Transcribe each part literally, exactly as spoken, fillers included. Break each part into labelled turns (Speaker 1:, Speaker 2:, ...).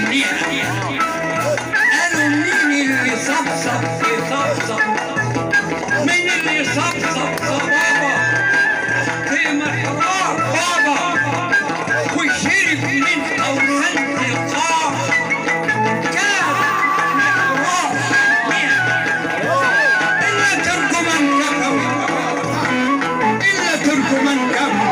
Speaker 1: منيها. قالوا مين اللي صبصب في صبصب؟ مين اللي صبصب صبابة في محراب بابا وشرب من أوهام القاع؟ كان محراب مين؟ إلا ترجمان كفوي، إلا ترجمان كفوي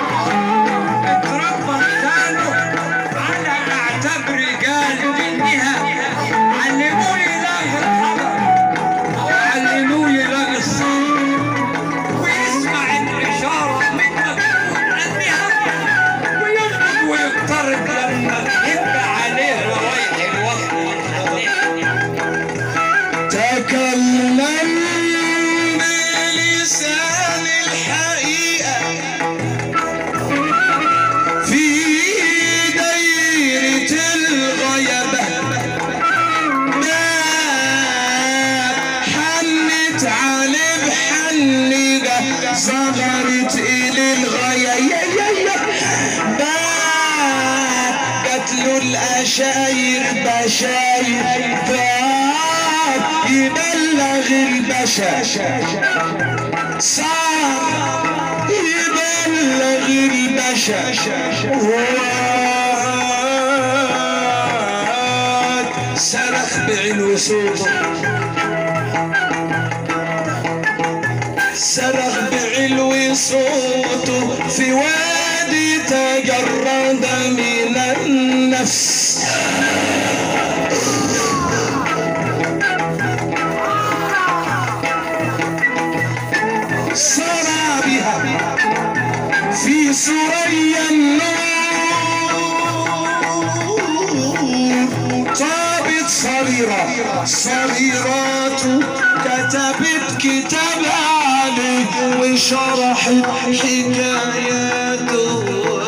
Speaker 1: اتربى لسانه على أعتاب رجال منها. علموه يلاقي الخبر وعلموه يلاقي الصبر ويسمع الإشارة من مكتوب عنها ويسكت ويضطرب لما يبقى عليه روايح الوصل
Speaker 2: تكلم بلسان الحقيقة في دايرة الغيبة، ما حنت عليه بحنجة صغرت إلى الغاية، بات له الأشاير بشاير بات يبلغ البشر، صار يبلغ البشر واد صرخ بعلو صوته، صرخ بعلو صوته في وادي تجرد من النفس. سرى بها في ثريا النور، طابت صريرة صريرات كتبت كتاب عليه وشرحت حكاياته.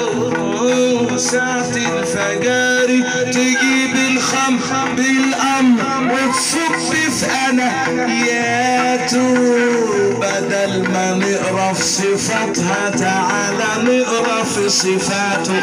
Speaker 2: ساعة الفجر تجيب الخمر بالأمر وتصب في أناياته، بدل ما نقرا في صفاتها تعالى نقرا في صفاته.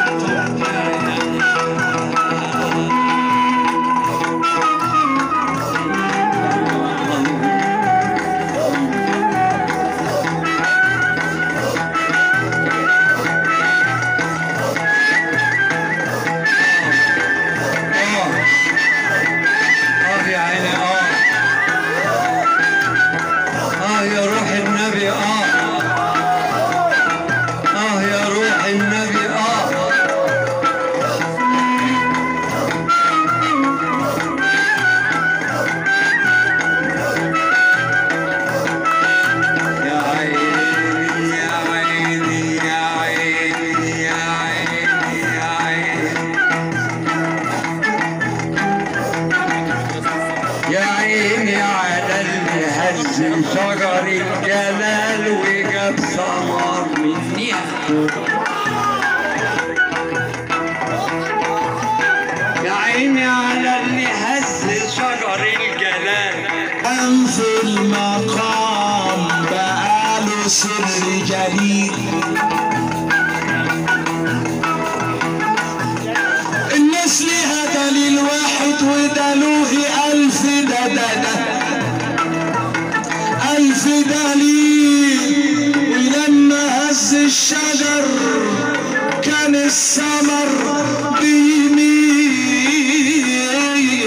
Speaker 1: شجر الجلال وجاب ثمر منيها. يا عيني على اللي هز شجر الجلال،
Speaker 2: قام في المقام بقاله سر جليل. الناس ليها دليل واحد ودلوه ألف دلالة، ألف دليل. ولما هز الشجر كان الثمر بيميل،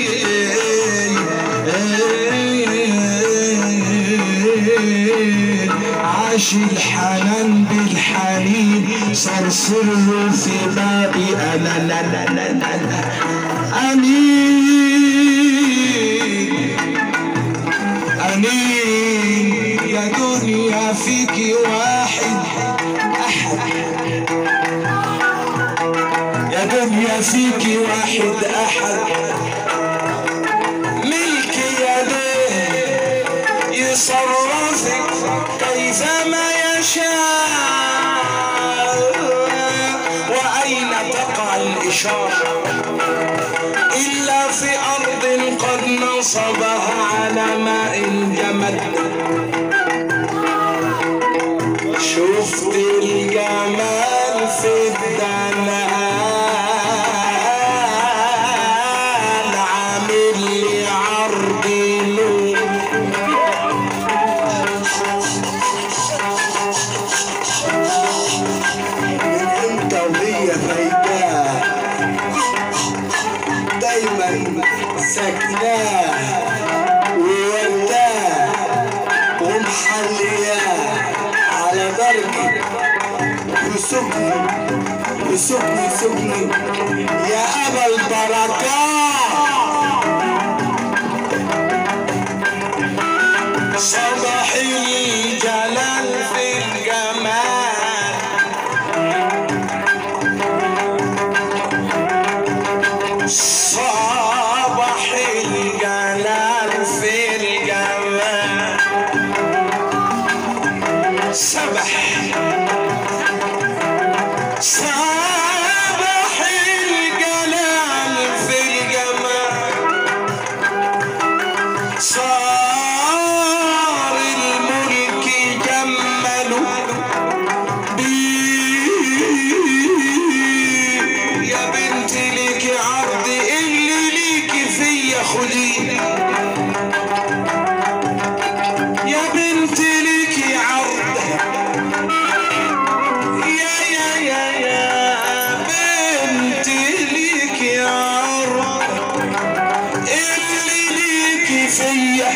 Speaker 2: عاش الحنان بالحنين صار سره في بابي أنا لا لا لا لا أمين أمين. يا دنيا فيكي واحد أحد، يا دنيا فيكي واحد أحد، ملك يديه يصرفك كيفما يشاء. وأين تقع الإشارة إلا في أرض قد نصبها على ماء الجمد. شفت الجمال في الدنيا زمن سكناه ووداه ومحلياه على درجي وسكني وسكني سكني يا ابا البركات. صباح الجلال في الجمال صباح الجلال في الجمال سبح صباح الجلال في الجمال صار الملك جمله بيه يا بنتي ليكي عرض اللي ليكي فيا خديه يا بنتي ليكي عرض يا يا يا يا بنتي ليكي عرض اللي ليكي فيا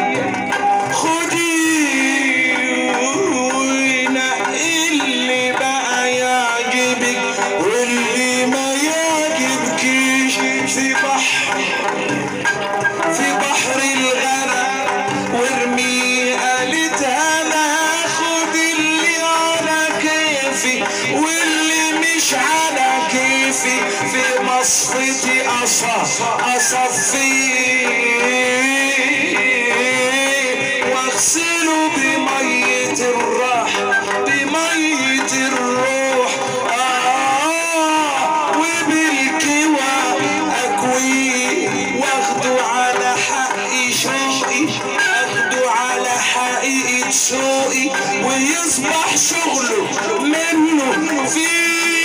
Speaker 2: خديه ونقي اللي بقى يعجبك واللي ما يعجبكيش في بحر في بحر الغرق وارمي قالت انا خد اللي على كيفي واللي مش على كيفي في مصفتي اصف اصفيه واغسله بمية الراح بمية الروح آه وبالكوى اكويه واخده على حقي شوقي اخده على حقيقة شوقي ويصبح شغله منه فيه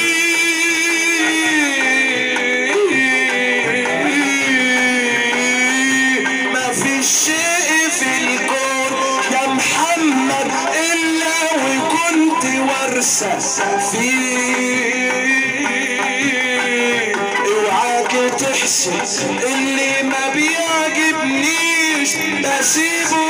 Speaker 2: ما فيش شيء في الكون يا محمد الا وكنت ورثة فيه اوعاك تحسن اللي ما بيعجبنيش بسيبه